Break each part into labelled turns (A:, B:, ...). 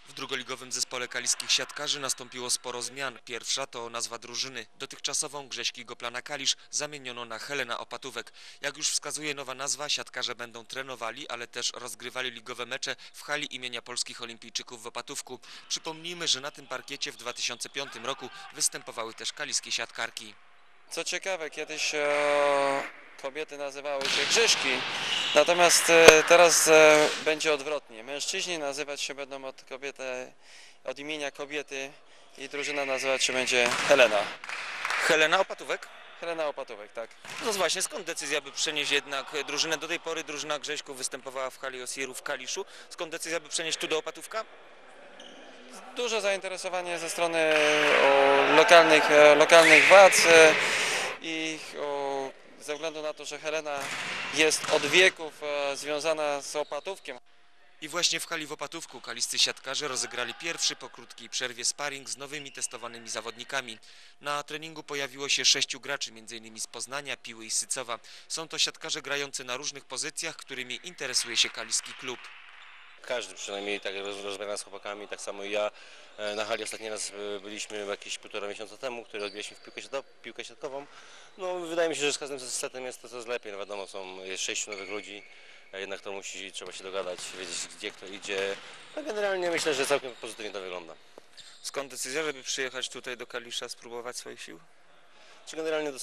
A: W drugoligowym zespole kaliskich siatkarzy nastąpiło sporo zmian. Pierwsza to nazwa drużyny. Dotychczasową Grześki Goplana Kalisz zamieniono na Helena Opatówek. Jak już wskazuje nowa nazwa, siatkarze będą trenowali, ale też rozgrywali ligowe mecze w hali imienia polskich olimpijczyków w Opatówku. Przypomnijmy, że na tym parkiecie w 2005 roku występowały też kaliskie siatkarki.
B: Co ciekawe, kiedyś kobiety nazywały się Grześki, natomiast teraz będzie odwrotnie. Mężczyźni nazywać się będą od imienia kobiety i drużyna nazywać się będzie Helena.
A: Helena Opatówek?
B: Helena Opatówek, tak.
A: No właśnie, skąd decyzja, by przenieść jednak drużynę? Do tej pory drużyna Grześków występowała w hali Osirów w Kaliszu. Skąd decyzja, by przenieść tu do Opatówka?
B: Duże zainteresowanie ze strony lokalnych władz i ze względu na to, że Helena jest od wieków związana z Opatówkiem.
A: I właśnie w hali w Opatówku kaliscy siatkarze rozegrali pierwszy po krótkiej przerwie sparring z nowymi testowanymi zawodnikami. Na treningu pojawiło się 6 graczy, m.in. z Poznania, Piły i Sycowa. Są to siatkarze grający na różnych pozycjach, którymi interesuje się kaliski klub.
C: Każdy przynajmniej tak rozmawiam z chłopakami, tak samo i ja. Na hali ostatni raz byliśmy jakieś 1,5 miesiąca temu, który odbijaliśmy w piłkę siatkową. No, wydaje mi się, że z każdym setem jest to coraz lepiej. No, wiadomo, jest 6 nowych ludzi, jednak to trzeba się dogadać, wiedzieć gdzie kto idzie. No, generalnie myślę, że całkiem pozytywnie to wygląda.
A: Skąd decyzja, żeby przyjechać tutaj do Kalisza, spróbować swoich sił?
C: Czy generalnie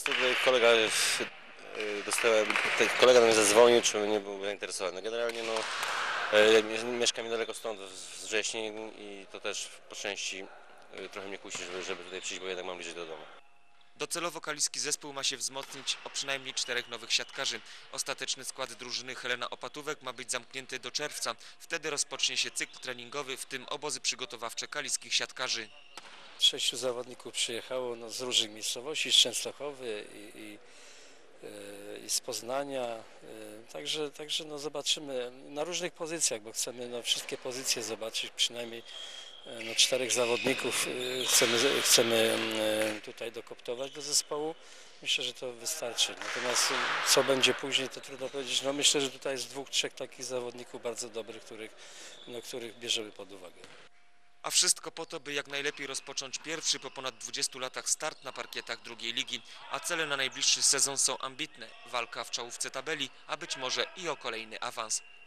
C: kolega do mnie zadzwonił, czy nie był zainteresowany. No, generalnie no, mieszkam niedaleko stąd, z Wrześni, i to też po części trochę mnie kusi, żeby tutaj przyjść, bo jednak mam bliżej do domu.
A: Docelowo kaliski zespół ma się wzmocnić o przynajmniej 4 nowych siatkarzy. Ostateczny skład drużyny Helena Opatówek ma być zamknięty do czerwca. Wtedy rozpocznie się cykl treningowy, w tym obozy przygotowawcze kaliskich siatkarzy.
D: 6 zawodników przyjechało z różnych miejscowości, z Częstochowy i z Poznania, także no zobaczymy na różnych pozycjach, bo chcemy wszystkie pozycje zobaczyć, przynajmniej 4 zawodników chcemy tutaj dokoptować do zespołu. Myślę, że to wystarczy, natomiast co będzie później, to trudno powiedzieć. No myślę, że tutaj jest 2-3 takich zawodników bardzo dobrych, których bierzemy pod uwagę.
A: A wszystko po to, by jak najlepiej rozpocząć pierwszy po ponad 20 latach start na parkietach drugiej ligi, a cele na najbliższy sezon są ambitne. Walka w czołówce tabeli, a być może i o kolejny awans.